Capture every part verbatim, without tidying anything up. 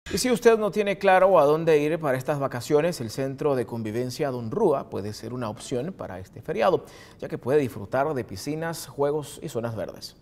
Y si usted no tiene claro a dónde ir para estas vacaciones, el Centro de Convivencia Don Rúa puede ser una opción para este feriado, ya que puede disfrutar de piscinas, juegos y zonas verdes.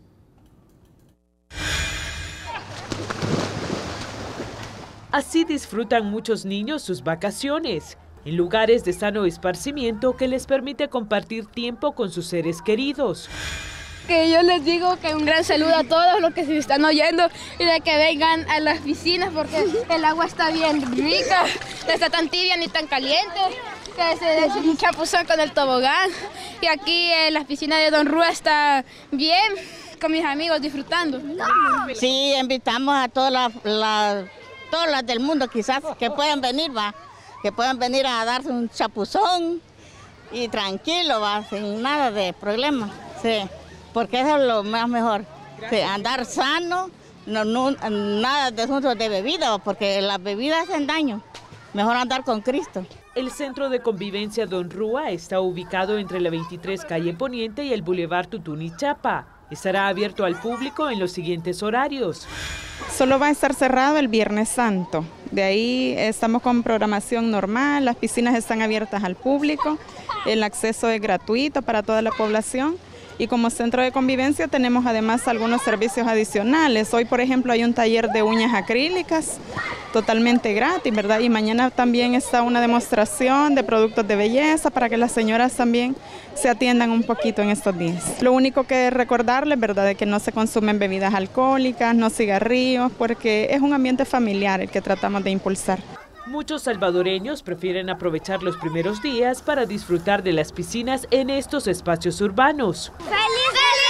Así disfrutan muchos niños sus vacaciones, en lugares de sano esparcimiento que les permite compartir tiempo con sus seres queridos. Que yo les digo que un gran saludo a todos los que se están oyendo y de que vengan a las piscinas porque el agua está bien rica, no está tan tibia ni tan caliente, que se des un chapuzón con el tobogán. Y aquí en las piscinas de Don Rúa está bien, con mis amigos disfrutando. Sí, invitamos a todas las, las, todas las del mundo quizás que puedan venir, va, que puedan venir a darse un chapuzón y tranquilo, va, sin nada de problema. Sí. Porque eso es lo más mejor, sí, andar sano, no, no, nada de asuntos de bebida, porque las bebidas hacen daño, mejor andar con Cristo. El Centro de Convivencia Don Rúa está ubicado entre la veintitrés calle Poniente y el Boulevard Tutuni Chapa. Estará abierto al público en los siguientes horarios. Solo va a estar cerrado el Viernes Santo, de ahí estamos con programación normal, las piscinas están abiertas al público, el acceso es gratuito para toda la población. Y como centro de convivencia tenemos además algunos servicios adicionales. Hoy, por ejemplo, hay un taller de uñas acrílicas totalmente gratis, ¿verdad? Y mañana también está una demostración de productos de belleza para que las señoras también se atiendan un poquito en estos días. Lo único que recordarles, ¿verdad?, es que no se consumen bebidas alcohólicas, no cigarrillos, porque es un ambiente familiar el que tratamos de impulsar. Muchos salvadoreños prefieren aprovechar los primeros días para disfrutar de las piscinas en estos espacios urbanos. ¡Feliz, feliz!